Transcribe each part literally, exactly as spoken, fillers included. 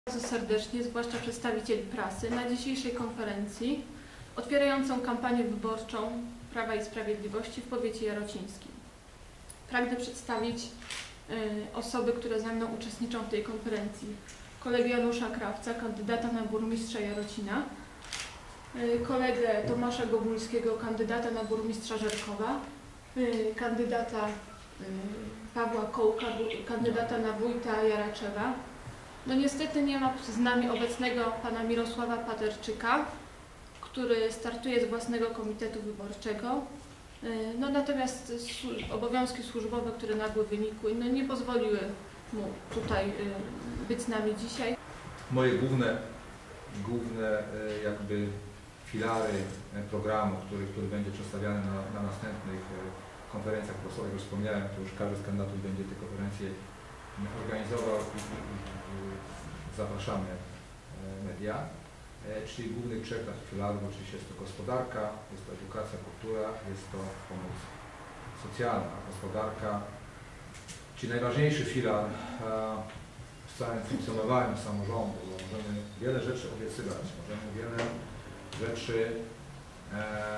Bardzo serdecznie, zwłaszcza przedstawicieli prasy, na dzisiejszej konferencji otwierającą kampanię wyborczą Prawa i Sprawiedliwości w powiecie jarocińskim. Pragnę przedstawić y, osoby, które ze mną uczestniczą w tej konferencji. Kolegę Janusza Krawca, kandydata na burmistrza Jarocina, y, kolegę Tomasza Gogulskiego, kandydata na burmistrza Żerkowa, y, kandydata y, Pawła Kołka, kandydata na wójta Jaraczewa. No niestety nie ma z nami obecnego pana Mirosława Paterczyka, który startuje z własnego komitetu wyborczego. No natomiast obowiązki służbowe, które nagłe wynikły, no nie pozwoliły mu tutaj być z nami dzisiaj. Moje główne, główne jakby filary programu, który, który będzie przedstawiany na, na następnych konferencjach prasowych, już wspomniałem, to już każdy z kandydatów będzie te konferencje organizował i, i, i zapraszamy media. Czyli głównych trzech takich filarów oczywiście jest to gospodarka, jest to edukacja, kultura, jest to pomoc socjalna. Gospodarka, czyli najważniejszy filar w całym funkcjonowaniu samorządu, bo możemy wiele rzeczy obiecywać, możemy wiele rzeczy e,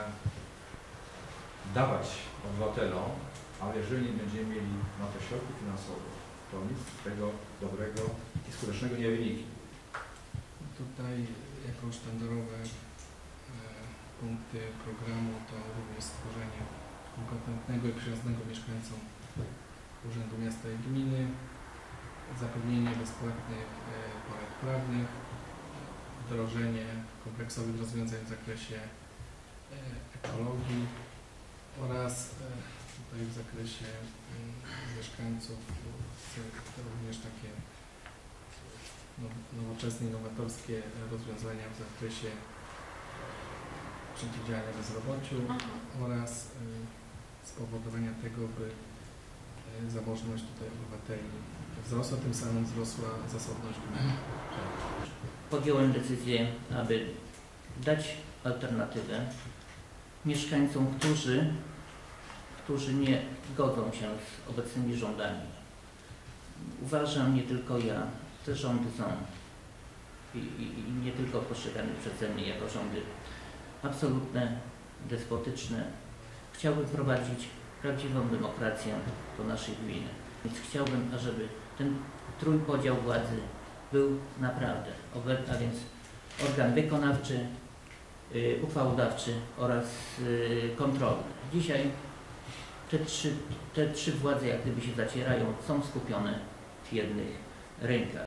dawać obywatelom, ale jeżeli nie będziemy mieli na to środków finansowych, to nic z tego dobrego i skutecznego nie wyniknie. Tutaj jako sztandarowe e, punkty programu to również stworzenie kompetentnego i przyjaznego mieszkańcom Urzędu Miasta i Gminy, zapewnienie bezpłatnych e, porad prawnych, wdrożenie kompleksowych rozwiązań w zakresie e, ekologii oraz e, tutaj w zakresie e, mieszkańców e, również takie nowoczesne, innowatorskie rozwiązania w zakresie przeciwdziałania bezrobociu Aha. oraz y, spowodowania tego, by y, zamożność tutaj obywateli wzrosła, tym samym wzrosła zasobność gminy. Podjąłem decyzję, aby dać alternatywę mieszkańcom, którzy, którzy nie godzą się z obecnymi rządami. Uważam, nie tylko ja, te rządy są i, i, i nie tylko postrzegane przeze mnie jako rządy absolutne, despotyczne. Chciałbym wprowadzić prawdziwą demokrację do naszej gminy. Więc chciałbym, ażeby ten trójpodział władzy był naprawdę, a więc organ wykonawczy, yy, uchwałodawczy oraz yy, kontrolny. Dzisiaj te trzy, te trzy władze jak gdyby się zacierają, są skupione w jednych rękach.